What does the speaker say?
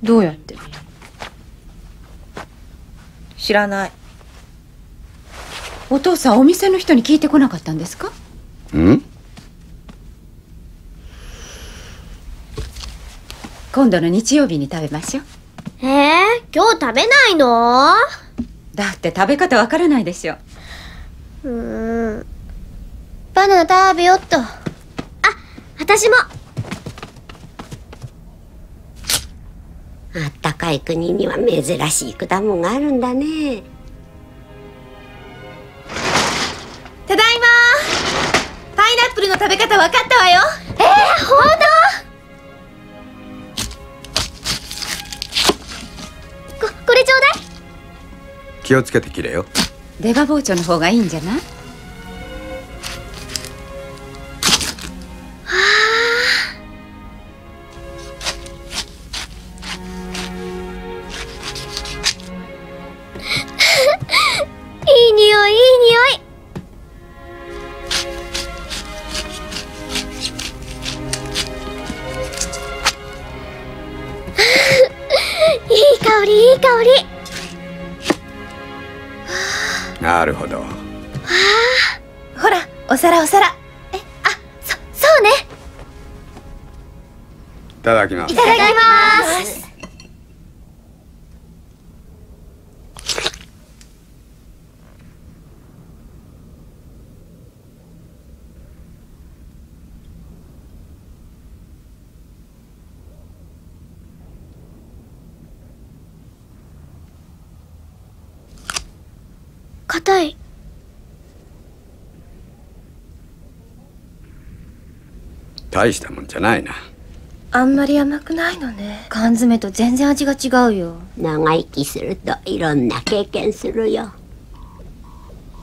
どうやって？ 知らない。 お父さん、お店の人に聞いてこなかったんですか？今度の日曜日に食べましょう。 今日食べないの？ だって食べ方わからないでしょ。 バナナ食べよっと。私も。 あったかい国には珍しい果物があるんだね。 ただいま。パイナップルの食べ方わかったわよ。 ほんと？これちょうだい。 気をつけて切れよ。 出刃包丁の方がいいんじゃない？ いい匂い、いい匂い。いい香り、いい香り。 なるほど。 ほら、お皿お皿。 そうね。 いただきます。 いただきます。硬い。 大したもんじゃないな。 あんまり甘くないのね。缶詰と全然味が違うよ。 長生きするといろんな経験するよ。